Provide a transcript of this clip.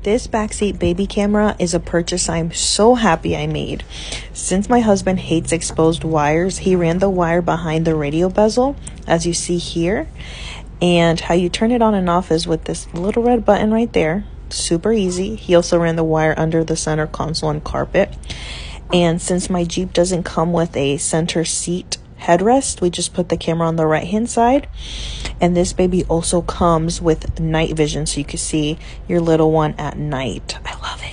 This backseat baby camera is a purchase I'm so happy I made. Since my husband hates exposed wires, he ran the wire behind the radio bezel, as you see here. And how you turn it on and off is with this little red button right there. Super easy. He also ran the wire under the center console and carpet. And since my Jeep doesn't come with a center seat headrest, we just put the camera on the right hand side. And this baby also comes with night vision, so you can see your little one at night. I love